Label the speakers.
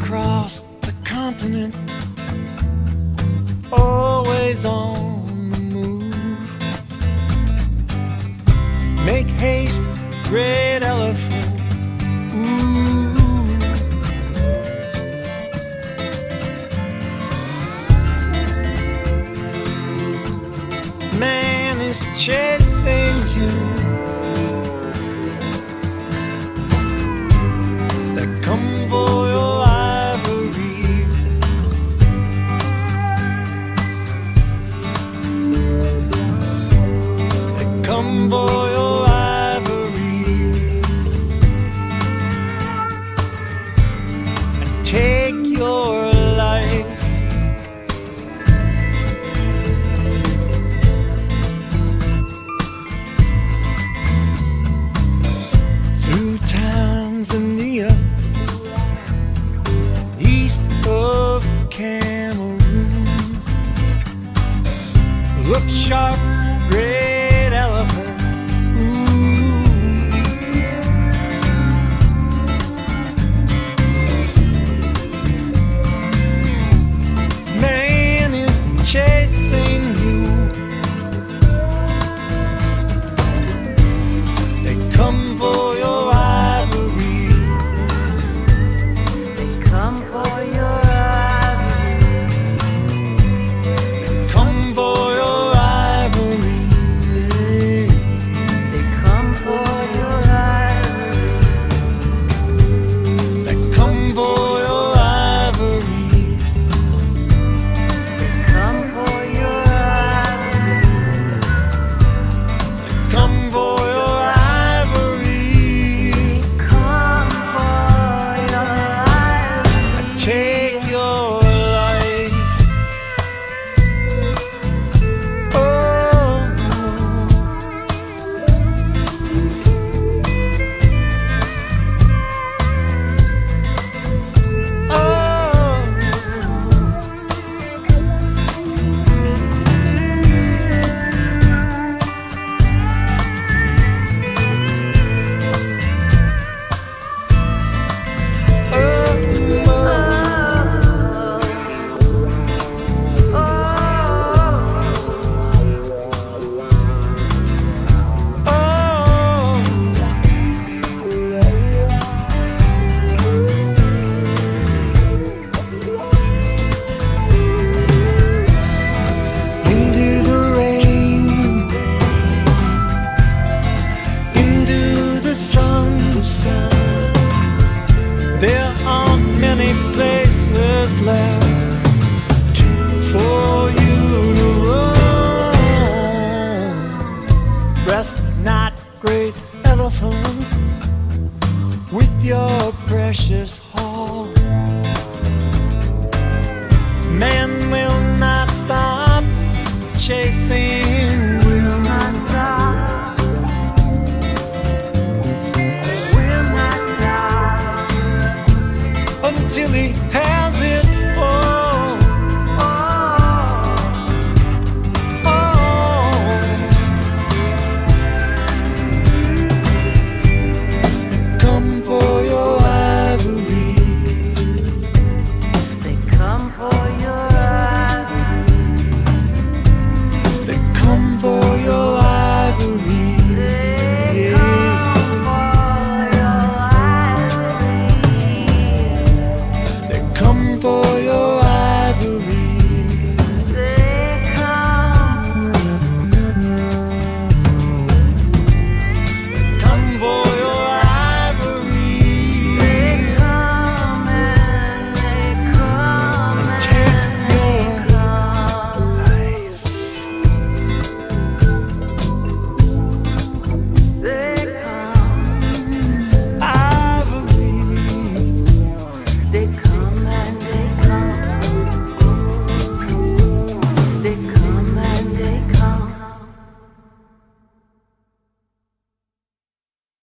Speaker 1: across the continent, always on the move. Make haste, great elephant. Ooh. Man is chasing you. They come for your ivory. They come for your ivory and take your life. Through Tanzania, east of Cameroon, look sharp, great elephant. Ooh. Man is chasing you. They come for your ivory.
Speaker 2: They come for your ivory.
Speaker 1: They come for your ivory.
Speaker 2: They come for your ivory.
Speaker 1: They come for your ivory.
Speaker 2: They come for your ivory.
Speaker 1: They come for your ivory.
Speaker 2: Come for your ivory.
Speaker 1: Take your life. Oh, into the rain, into the sun. There aren't many places left for you to roam. Rest not, great elephant, with your precious heart.